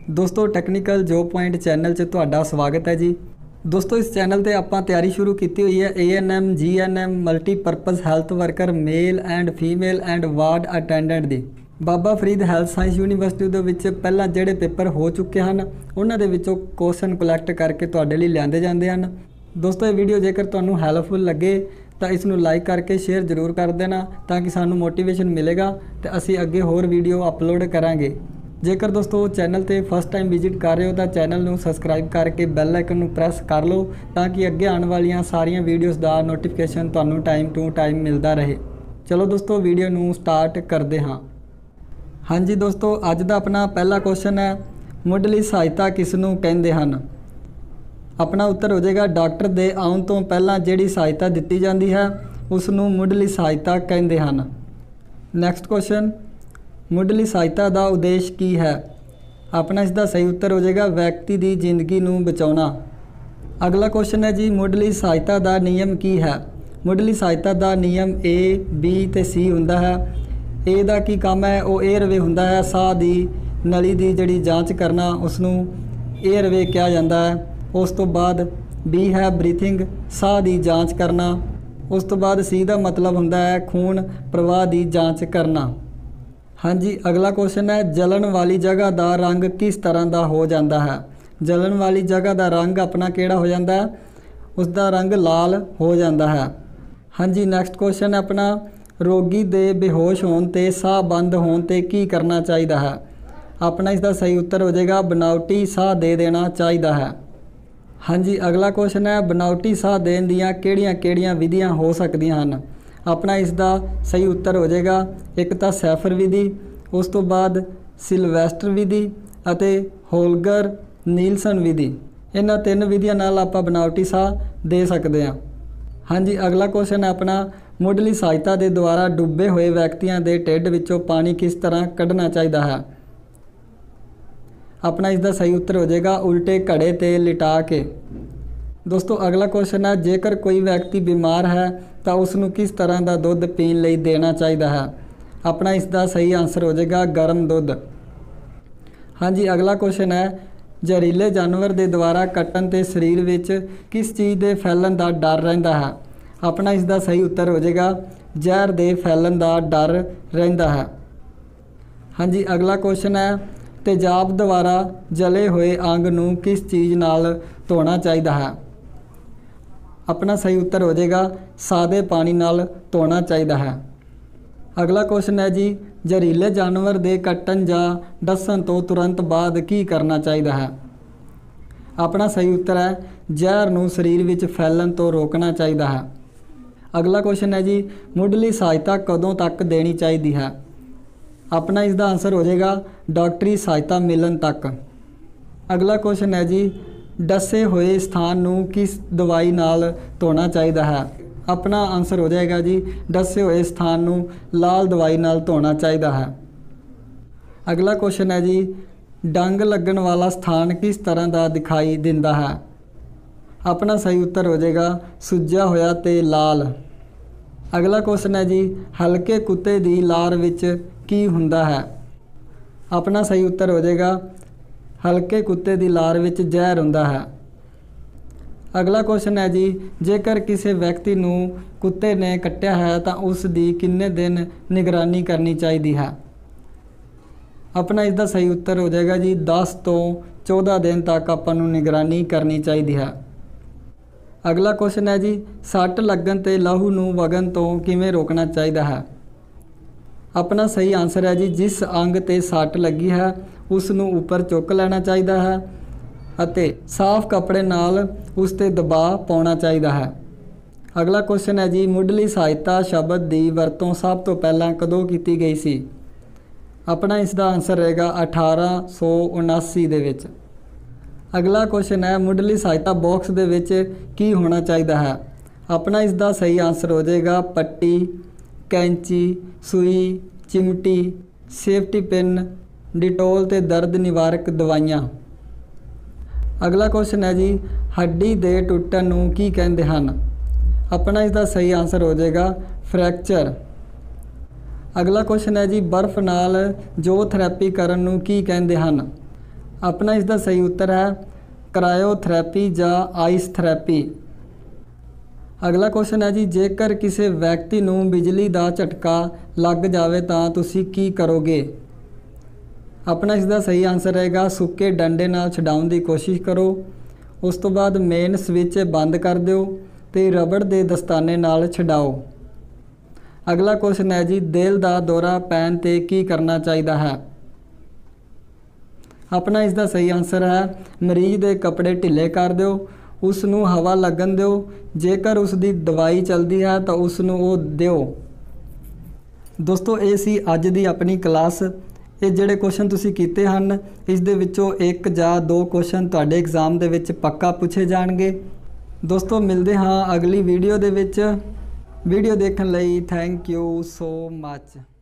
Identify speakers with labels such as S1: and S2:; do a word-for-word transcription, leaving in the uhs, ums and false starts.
S1: दोस्तों technical job point channel 'ਚ ਤੁਹਾਡਾ ਸਵਾਗਤ ਹੈ ਜੀ। दोस्तों इस चैनल ਤੇ ਆਪਾਂ ਤਿਆਰੀ ਸ਼ੁਰੂ ਕੀਤੀ ਹੋਈ ਹੈ A N M G N M multipurpose health worker male and female and ward attendant ਦੀ। Baba Farid health science university ਦੇ ਵਿੱਚ ਪਹਿਲਾਂ ਜਿਹੜੇ ਪੇਪਰ ਹੋ ਚੁੱਕੇ ਹਨ ਉਹਨਾਂ ਦੇ ਵਿੱਚੋਂ ਕੁਐਸਚਨ ਕਲੈਕਟ ਕਰਕੇ ਤੁਹਾਡੇ ਲਈ ਲਿਆਂਦੇ ਜਾਂਦੇ ਹਨ। ਦੋਸਤੋ ਇਹ ਵੀਡੀਓ ਜੇਕਰ ਤੁਹਾਨੂੰ ਹੈਲਪਫੁਲ ਲੱਗੇ ਤਾਂ ਇਸ ਨੂੰ ਲਾਈਕ करके शेयर जरूर कर देना ताकि सानू मोटिवेशन मिलेगा तो असी अगे होर वीडियो अपलोड करांगे। जेकर दोस्तों चैनल ते फस्ट टाइम विजिट कर रहे हो तो चैनल नू सबसक्राइब करके बैल आइकन नू प्रेस कर लो ताकि अगे आने वालियां सारियां वीडियोज़ दा नोटिफिकेशन तुहानू टाइम टू टाइम मिलता रहे। चलो दोस्तों वीडियो नू स्टार्ट करते हाँ। हाँ जी दोस्तों अज दा अपना पहला क्वेश्चन है मुढ़ली सहायता किसनू कहंदे हन। अपना उत्तर हो जाएगा डॉक्टर दे आउण तो पहला जिहड़ी सहायता दित्ती जाती है उसनू मुढ़ली सहायता कहंदे हन। नैक्सट क्वेश्चन मुढ़ली सहायता का उद्देश्य की है। अपना इसका सही उत्तर हो जाएगा व्यक्ति की जिंदगी नू बचाना। अगला क्वेश्चन है जी मुढ़ली सहायता का नियम की है। मुढ़ली सहायता का नियम ए बी ते सी हुंदा है। ए दा की काम है वो एयरवे हुंदा है, साह की नली की जिहड़ी जांच करना उसनू एयरवे कहा जाता है। उस तो बाद बी है ब्रीथिंग, साह की जांच करना। उस तो बाद सी का मतलब होंदा है खून प्रवाह की जांच करना। हाँ जी अगला क्वेश्चन है जलन वाली जगह का रंग किस तरह का हो जाता है। जलन वाली जगह का रंग अपना केड़ा हो जाता है, उसका रंग लाल हो जाता है। हाँ जी नैक्सट क्वेश्चन है अपना रोगी दे बेहोश होने ते साह बंद होने ते की करना चाहिए है। अपना इसका सही उत्तर हो जाएगा बनावटी साह दे देना चाहिए है। हाँ जी अगला क्वेश्चन है बनावटी साह देने दियाँ केड़ियाँ केड़ियाँ विधियाँ हो सकदियाँ हैं। अपना इसका सही उत्तर हो जाएगा एक तो सैफर विधि, उस तो बाद सिलवैस्टर विधि अते होलगर नीलसन विधि। इन्हां तीन विधियां नाल आपां बनावटी साह दे सकते हैं। हाँ जी अगला क्वेश्चन है अपना मुढ़ली सहायता के द्वारा डुबे हुए व्यक्तियों के ढिड विचों पानी किस तरह कढ़ना चाहिए है। अपना इसका सही उत्तर हो जाएगा उल्टे घड़े ते लिटा के। दोस्तों अगला क्वेश्चन है जेकर कोई व्यक्ति बीमार है तो उसनू किस तरह का दुध पीने लई देना चाहिए है। अपना इसका सही आंसर हो जाएगा गर्म दुध। हाँ जी अगला क्वेश्चन है जहरीले जानवर के द्वारा कट्टन ते शरीर विच किस चीज़ के फैलन का डर रहिंदा है। अपना इसका सही उत्तर हो जाएगा जहर के फैलन का डर रहिंदा है। हाँ जी अगला क्वेश्चन है तेजाब द्वारा जले हुए अंग नू किस चीज़ नाल धोना चाहिए है। अपना सही उत्तर हो जाएगा सादे पानी नाल धोना चाहिए है। अगला क्वेश्चन है जी जहरीले जानवर दे कट्टन जा डसन तो तुरंत बाद की करना चाहिए है। अपना सही उत्तर है जहर नू शरीर विच फैलन तो रोकना चाहिए है। अगला क्वेश्चन है जी मुढ़ली सहायता कदों तक देनी चाहिए है। अपना इसका आंसर हो जाएगा डॉक्टरी सहायता मिलन तक। अगला क्वेश्चन है जी डसे हुए स्थान नू किस दवाई नाल धोना चाहिए है। अपना आंसर हो जाएगा जी डसे हुए स्थान नू लाल दवाई नाल धोना चाहिए है। अगला क्वेश्चन है जी डंग लगन वाला स्थान किस तरह का दिखाई दिंदा है। अपना सही उत्तर हो जाएगा सुज्जा होया ते लाल। अगला क्वेश्चन है जी हल्के कुत्ते दी लार विच की हुंदा है। अपना सही उत्तर हो जाएगा हल्के कुत्ते दी लार विच जहर हुंदा है। अगला क्वेश्चन है जी जेकर किसी व्यक्ति नू कुत्ते ने कट्टिया है तो उसकी किन्ने दिन निगरानी करनी चाहिए है। अपना इसका सही उत्तर हो जाएगा जी दस तो चौदह दिन तक आपां नू निगरानी करनी चाहिए है। अगला क्वेश्चन है जी सट लगन ते लहू नू वगन तो किवें रोकना चाहिए है। अपना सही आंसर है जी जिस अंग ते सट लगी है उसनू ऊपर चुक लेना चाहिए है अते साफ कपड़े नाल उस ते दबाव पाउणा चाहिए है। अगला क्वेश्चन है जी मुढ़ली सहायता शब्द की वरतों सब तो पहला कदों की गई सी। अपना इसका आंसर रहेगा अठारह सौ उनासी दे विच। अगला क्वेश्चन है मुढ़ली सहायता बॉक्स दे विच की होना चाहिए है। अपना इसका सही आंसर हो जाएगा पट्टी, कैंची, सूई, चिमटी, सेफ्टी पिन, डिटोल ते दर्द निवारक दवाइयाँ। अगला क्वेश्चन है जी हड्डी दे टुटन नू की कहते हैं। अपना इसका सही आंसर हो जाएगा फ्रैक्चर। अगला क्वेश्चन है जी बर्फ नाल जो थेरेपी करन नू की कहते हैं। ਆਪਣਾ ਇਸ ਦਾ ਸਹੀ ਉੱਤਰ ਹੈ ਕ੍ਰਾਇਓਥੈਰੇਪੀ ਜਾਂ ਆਈਸ ਥੈਰੇਪੀ। ਅਗਲਾ ਕੁਐਸਚਨ ਹੈ ਜੀ, ਜੇਕਰ ਕਿਸੇ ਵਿਅਕਤੀ ਨੂੰ ਬਿਜਲੀ ਦਾ ਝਟਕਾ ਲੱਗ ਜਾਵੇ ਤਾਂ ਤੁਸੀਂ ਕੀ ਕਰੋਗੇ? ਆਪਣਾ ਇਸ ਦਾ ਸਹੀ ਆਨਸਰ ਰਹੇਗਾ ਸੁੱਕੇ ਡੰਡੇ ਨਾਲ ਛਡਾਉਣ ਦੀ ਕੋਸ਼ਿਸ਼ ਕਰੋ। ਉਸ ਤੋਂ ਬਾਅਦ ਮੇਨ ਸਵਿਚ ਬੰਦ ਕਰ ਦਿਓ ਤੇ ਰਬੜ ਦੇ ਦਸਤਾਨੇ ਨਾਲ ਛਡਾਓ। ਅਗਲਾ ਕੁਐਸਚਨ ਹੈ ਜੀ, ਦਿਲ ਦਾ ਦੌਰਾ ਪੈਣ ਤੇ ਕੀ ਕਰਨਾ ਚਾਹੀਦਾ ਹੈ? ਆਪਣਾ ਇਸ ਦਾ ਸਹੀ ਆਨਸਰ ਹੈ ਮਰੀਜ਼ ਦੇ ਕੱਪੜੇ ਢਿੱਲੇ ਕਰ ਦਿਓ, ਉਸ ਨੂੰ ਹਵਾ ਲੱਗਣ ਦਿਓ। ਜੇਕਰ ਉਸ ਦੀ ਦਵਾਈ ਚੱਲਦੀ ਹੈ ਤਾਂ ਉਸ ਨੂੰ ਉਹ ਦਿਓ। ਦੋਸਤੋ ਇਹ ਸੀ ਅੱਜ ਦੀ ਆਪਣੀ ਕਲਾਸ। ਇਹ ਜਿਹੜੇ ਕੁਐਸਚਨ ਤੁਸੀਂ ਕੀਤੇ ਹਨ ਇਸ ਦੇ ਵਿੱਚੋਂ ਇੱਕ ਜਾਂ ਦੋ ਕੁਐਸਚਨ ਤੁਹਾਡੇ ਐਗਜ਼ਾਮ ਦੇ ਵਿੱਚ ਪੱਕਾ ਪੁੱਛੇ ਜਾਣਗੇ। ਦੋਸਤੋ ਮਿਲਦੇ ਹਾਂ ਅਗਲੀ ਵੀਡੀਓ ਦੇ ਵਿੱਚ। ਵੀਡੀਓ ਦੇਖਣ ਲਈ ਥੈਂਕ ਯੂ ਸੋ ਮੱਚ।